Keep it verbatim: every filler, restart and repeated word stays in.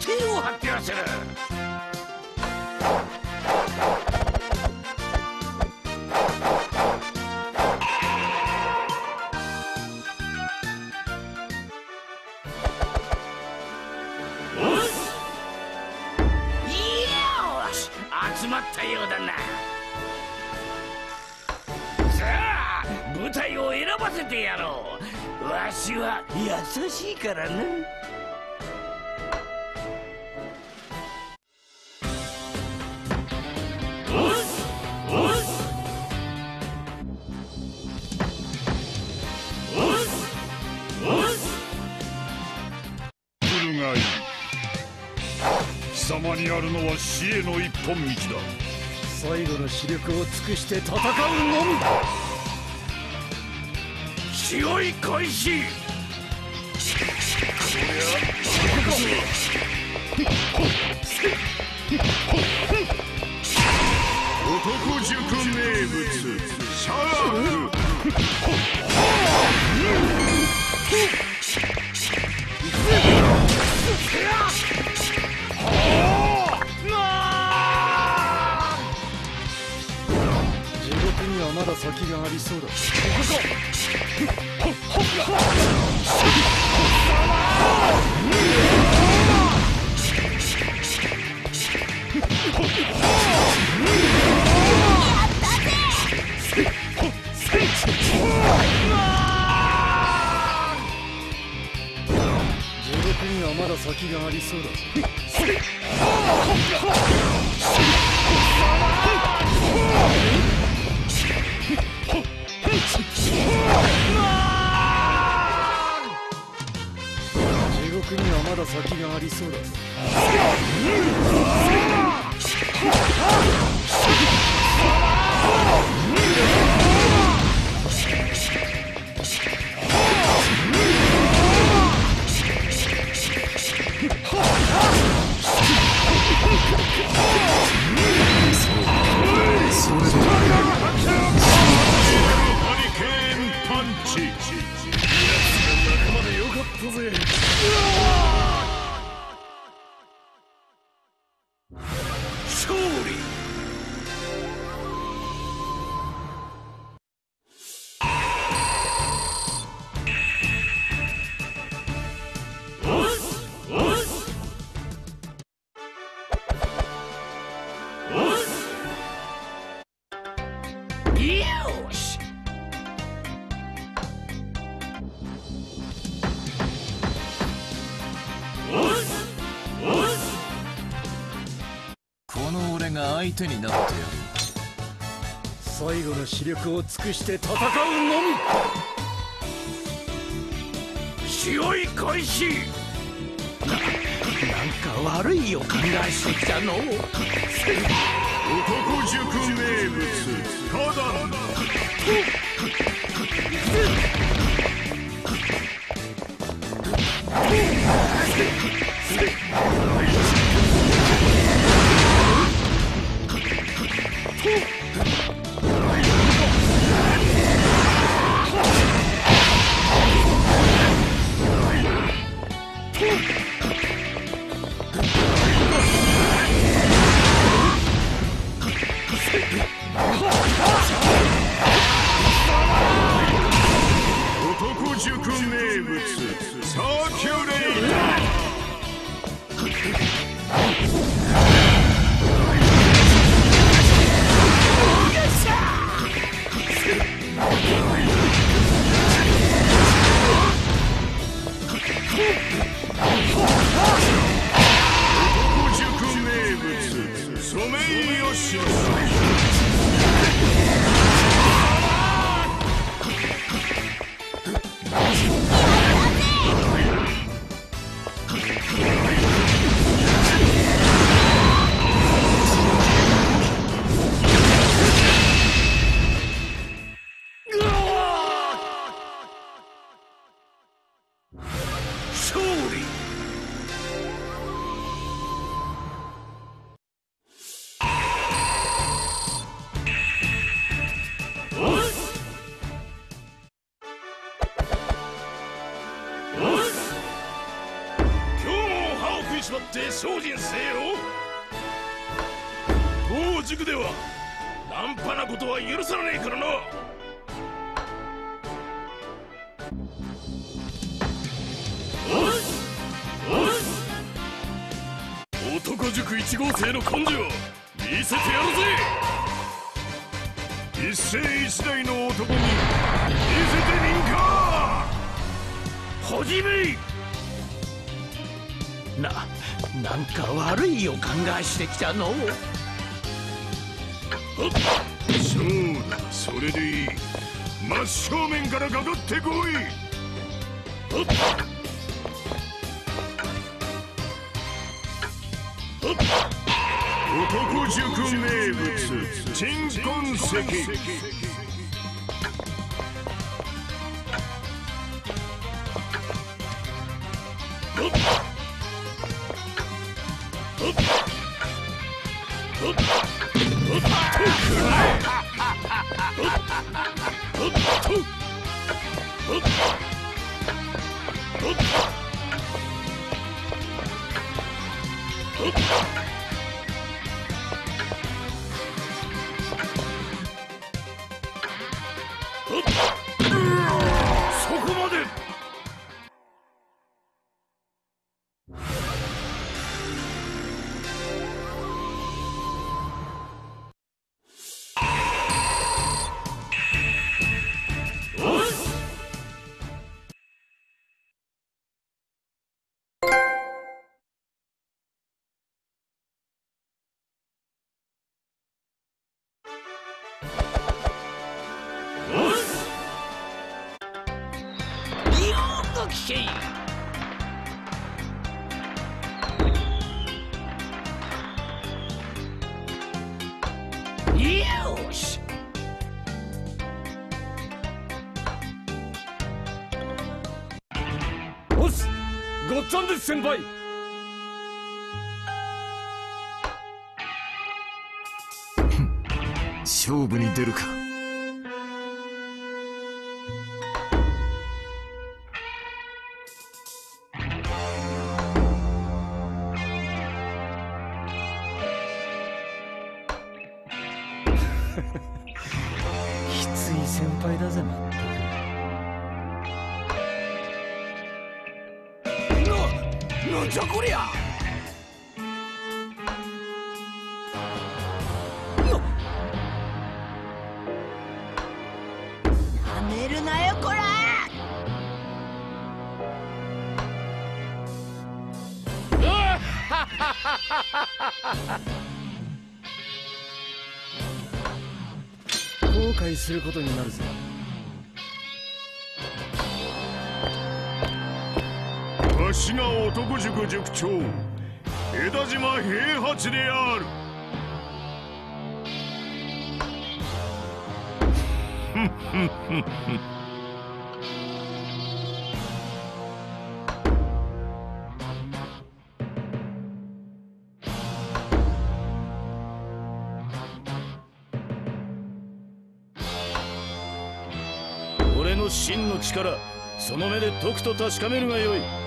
定を発表する。集まったようだな。さあ舞台を選ばせてやろう。わしは優しいからな。おっおっおっおっ来るがいい。貴様にあるのは死への一本道だ。 最後の視力を尽くして戦うのみ。 試合開始。 男塾名物シャーク。 地獄にはまだ先がありそうだ。地獄にはまだ先がありそうだ。地獄にはまだ先がありそうだ。 勝利。よし。 この俺が相手になってやる。 最後の視力を尽くして戦うのみ。 試合開始。な、なんか悪い予感がしてきたの。 男塾名物花壇。男塾名物サーキュレーター。男塾名物ソメイヨシノ。 やったぜ。 精進せよ。当塾では半端なことは許されねえからな。男塾いち号生の根性見せてやるぜ。一世一代の男に見せてみんか。 はじめな、なんか悪い予感がしてきたの。 そうだ、それでいい。真正面からかかってこい。男塾名物鎮魂石。 そこまで。聞け。よし。 おっす、ごっつぁんです先輩。 勝負に出るか。 きつい先輩だぜまったく。な、なんじゃこりゃ。 なめるなよこら。 後悔することになるぜ。 わしが男塾塾長枝島平八である。ふんふんふんふん。 俺の真の力、その目でとくと確かめるがよい。